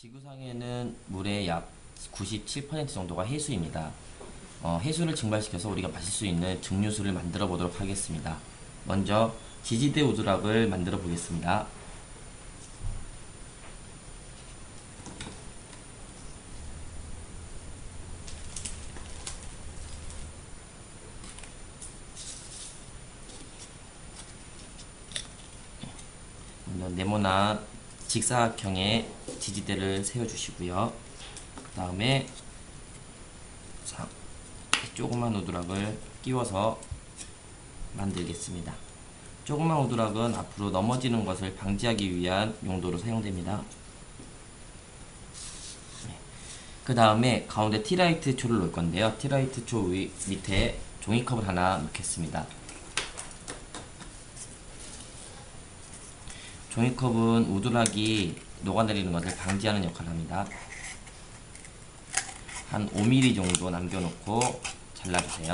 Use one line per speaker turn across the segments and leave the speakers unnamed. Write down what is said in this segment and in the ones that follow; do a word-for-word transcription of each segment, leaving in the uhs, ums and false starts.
지구상에는 물의 약 구십칠 퍼센트 정도가 해수입니다. 어, 해수를 증발시켜서 우리가 마실 수 있는 증류수를 만들어 보도록 하겠습니다. 먼저 지지대 우드락을 만들어 보겠습니다. 먼저 네모난 직사각형의 지지대를 세워주시고요. 그 다음에 조그만 우드락을 끼워서 만들겠습니다. 조그만 우드락은 앞으로 넘어지는 것을 방지하기 위한 용도로 사용됩니다. 그 다음에 가운데 티라이트 초를 놓을 건데요. 티라이트 초 위, 밑에 종이컵을 하나 놓겠습니다. 종이컵은 우드락이 녹아내리는 것을 방지하는 역할을 합니다. 한 오 밀리미터 정도 남겨놓고 잘라주세요.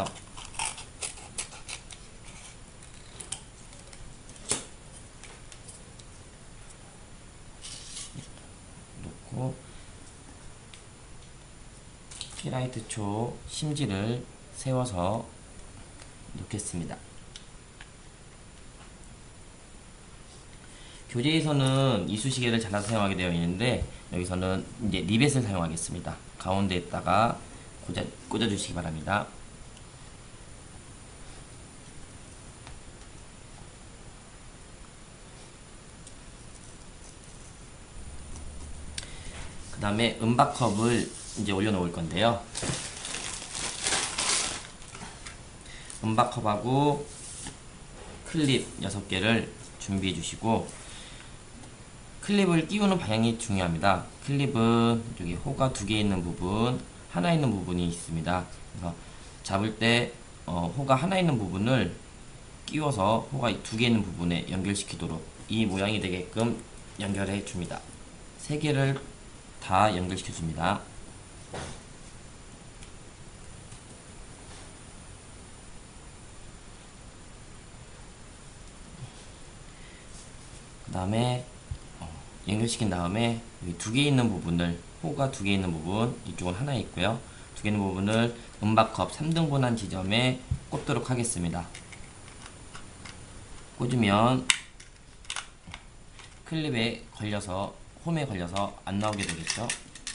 놓고 티라이트 초 심지를 세워서 놓겠습니다. 교재에서는 이쑤시개를 잘라서 사용하게 되어 있는데 여기서는 이제 리벳을 사용하겠습니다. 가운데에다가 꽂아, 꽂아주시기 바랍니다. 그 다음에 은박컵을 이제 올려놓을 건데요. 은박컵하고 클립 여섯 개를 준비해 주시고, 클립을 끼우는 방향이 중요합니다. 클립은 여기 호가 두 개 있는 부분, 하나 있는 부분이 있습니다. 그래서 잡을 때 어, 호가 하나 있는 부분을 끼워서 호가 두 개 있는 부분에 연결시키도록 이 모양이 되게끔 연결해 줍니다. 세 개를 다 연결시켜 줍니다. 그 다음에 연결시킨 다음에 여기 두 개 있는 부분을, 호가 두 개 있는 부분, 이쪽은 하나 있고요. 두 개 있는 부분을 은박컵 삼 등분한 지점에 꽂도록 하겠습니다. 꽂으면 클립에 걸려서, 홈에 걸려서 안 나오게 되겠죠.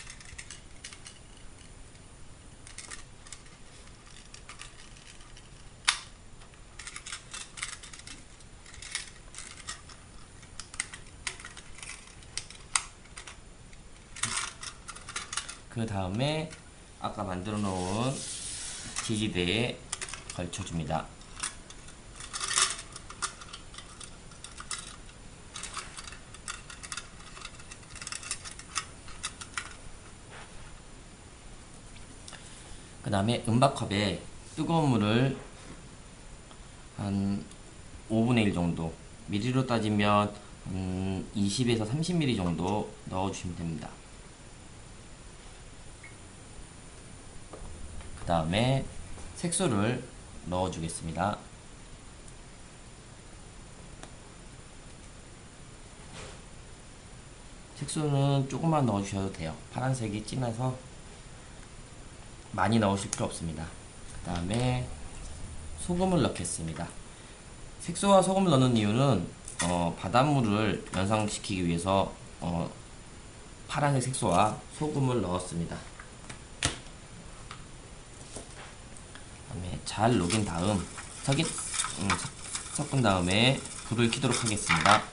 그 다음에 아까 만들어 놓은 지지대에 걸쳐줍니다. 그 다음에 은박컵에 뜨거운 물을 한 오분의 일 정도, 미리로 따지면 음, 이십에서 삼십 밀리리터 정도 넣어주시면 됩니다. 그 다음에 색소를 넣어주겠습니다. 색소는 조금만 넣어주셔도 돼요. 파란색이 진해서 많이 넣으실 필요 없습니다. 그 다음에 소금을 넣겠습니다. 색소와 소금을 넣는 이유는 어, 바닷물을 연상시키기 위해서 어, 파란색 색소와 소금을 넣었습니다. 잘 녹인 다음 섞인, 음, 섞은 다음에 불을 켜도록 하겠습니다.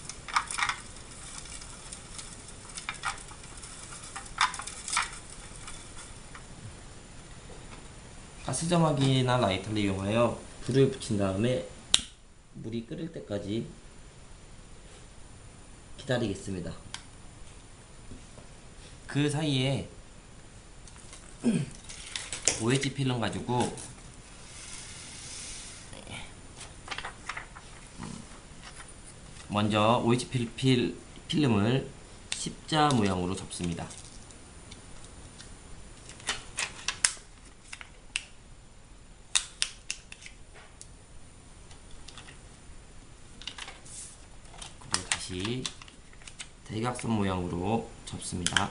가스점화기나 라이터를 이용하여 불을 붙인 다음에 물이 끓을 때까지 기다리겠습니다. 그 사이에 오에이치 필름 가지고 먼저 오에이치 필, 필, 필름을 십자 모양으로 접습니다. 그리고 다시 대각선 모양으로 접습니다.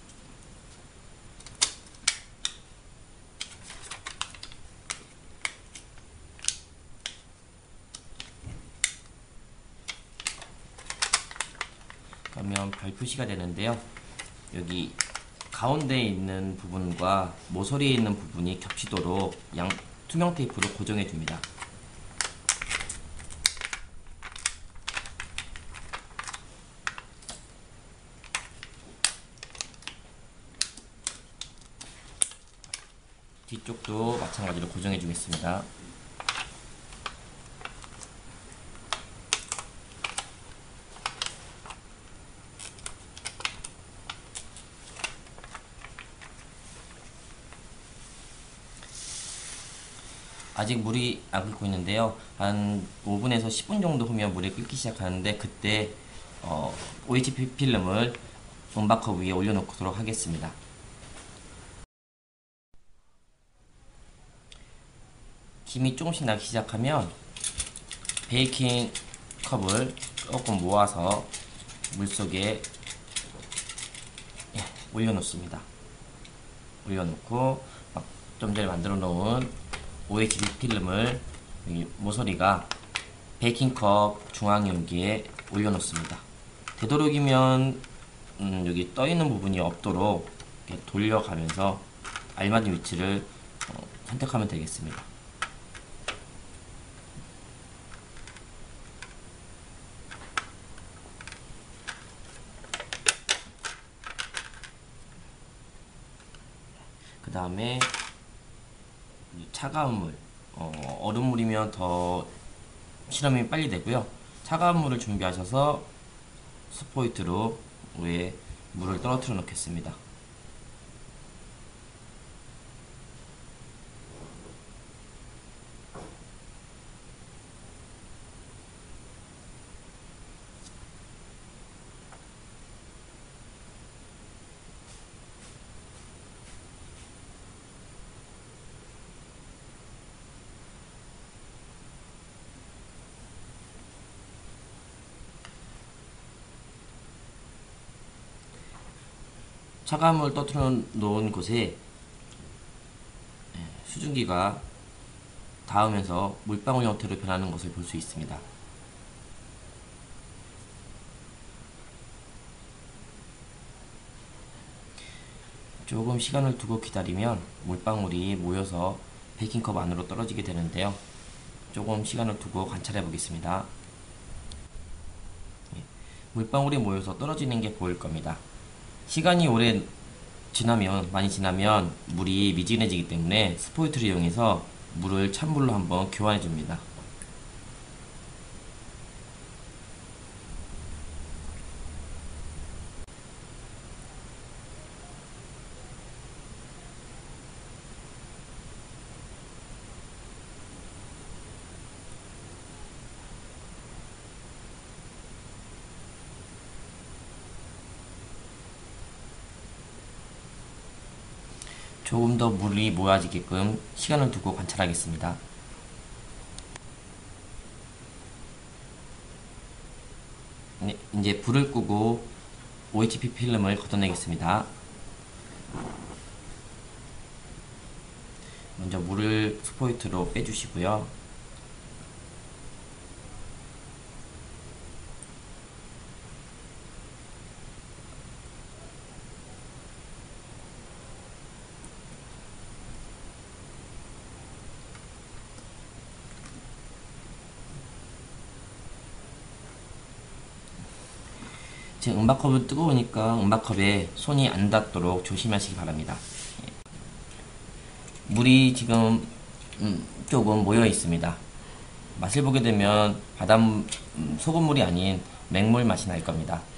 그러면 별 표시가 되는데요. 여기 가운데에 있는 부분과 모서리에 있는 부분이 겹치도록 양 투명 테이프로 고정해 줍니다. 뒤쪽도 마찬가지로 고정해 주겠습니다. 아직 물이 안 끓고 있는데요. 한 오 분에서 십 분 정도 후면 물이 끓기 시작하는데 그때 어, 오에이치피 필름을 은박컵 위에 올려놓도록 하겠습니다. 김이 조금씩 나기 시작하면 베이킹 컵을 조금 모아서 물속에 올려놓습니다. 올려놓고 좀 전에 만들어 놓은 오에이치피 필름을 여기 모서리가 베이킹컵 중앙 용기에 올려놓습니다. 되도록이면 음 여기 떠있는 부분이 없도록 이렇게 돌려가면서 알맞은 위치를 어 선택하면 되겠습니다. 그 다음에 차가운 물, 어, 얼음물이면 더 실험이 빨리 되고요. 차가운 물을 준비하셔서 스포이트로 위에 물을 떨어뜨려 놓겠습니다. 차가운 물 떠들어 놓은 곳에 수증기가 닿으면서 물방울 형태로 변하는 것을 볼 수 있습니다. 조금 시간을 두고 기다리면 물방울이 모여서 베이킹컵 안으로 떨어지게 되는데요. 조금 시간을 두고 관찰해 보겠습니다. 물방울이 모여서 떨어지는 게 보일 겁니다. 시간이 오래 지나면, 많이 지나면 물이 미지근해지기 때문에 스포이트를 이용해서 물을 찬물로 한번 교환해 줍니다. 조금 더 물이 모아지게끔 시간을 두고 관찰하겠습니다. 네, 이제 불을 끄고 오에이치피 필름을 걷어내겠습니다. 먼저 물을 스포이트로 빼주시고요. 지금 은박컵은 뜨거우니까 은박컵에 손이 안 닿도록 조심하시기 바랍니다. 물이 지금 음, 조금 모여 있습니다. 맛을 보게 되면 바닷 음, 소금물이 아닌 맹물 맛이 날 겁니다.